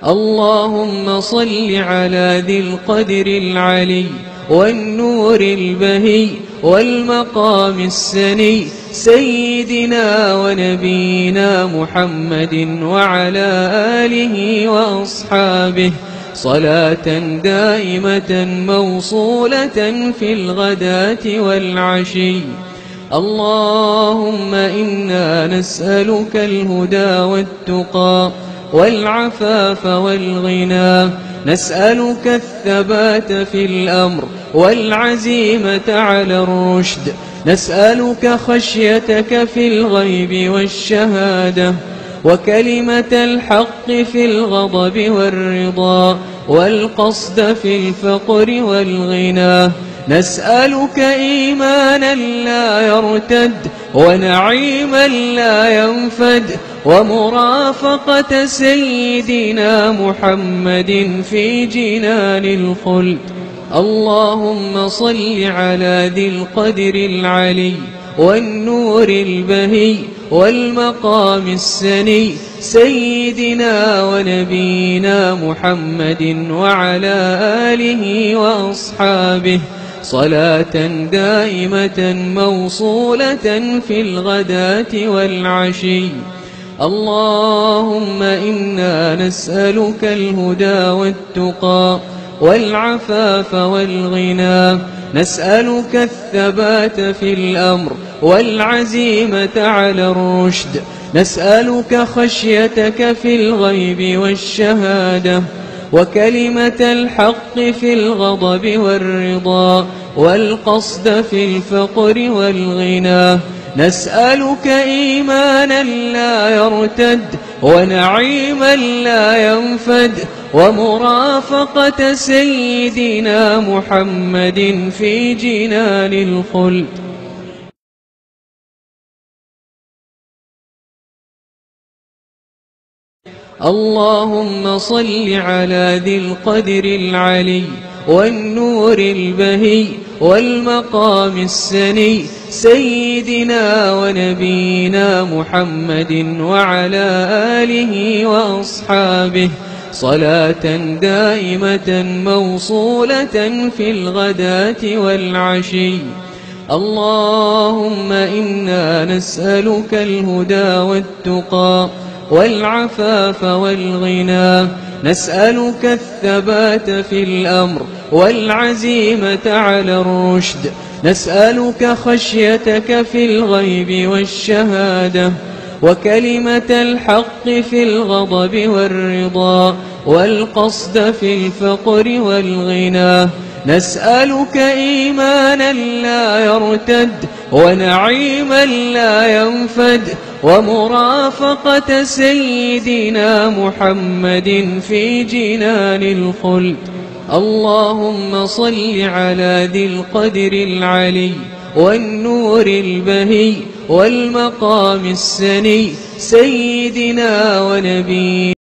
اللهم صل على ذي القدر العلي والنور البهي والمقام السني سيدنا ونبينا محمد وعلى آله وأصحابه صلاة دائمة موصولة في الغداة والعشي. اللهم إنا نسألك الهدى والتقى والعفاف والغنى، نسألك الثبات في الأمر والعزيمة على الرشد، نسألك خشيتك في الغيب والشهادة، وكلمة الحق في الغضب والرضا، والقصد في الفقر والغنى. نسألك إيمانا لا يرتد ونعيما لا ينفد، ومرافقة سيدنا محمد في جنان الخلد. اللهم صل على ذي القدر العلي والنور البهي والمقام السني سيدنا ونبينا محمد وعلى آله وأصحابه صلاة دائمة موصولة في الغداة والعشي. اللهم إنا نسألك الهدى والتقى والعفاف والغنى، نسألك الثبات في الأمر والعزيمة على الرشد، نسألك خشيتك في الغيب والشهادة، وكلمة الحق في الغضب والرضا، والقصد في الفقر والغنى. نسألك إيمانا لا يرتد ونعيما لا ينفد، ومرافقة سيدنا محمد في جنان الخلد. اللهم صل على ذي القدر العلي والنور البهي والمقام السني سيدنا ونبينا محمد وعلى آله وأصحابه صلاة دائمة موصولة في الغداة والعشي. اللهم إنا نسألك الهدى والتقى والعفاف والغنى، نسألك الثبات في الأمر والعزيمة على الرشد، نسألك خشيتك في الغيب والشهادة، وكلمة الحق في الغضب والرضا، والقصد في الفقر والغنى. نسألك إيمانا لا يرتد ونعيما لا ينفد، ومرافقة سيدنا محمد في جنان الخلد. اللهم صل على ذي القدر العلي والنور البهي والمقام السني سيدنا ونبينا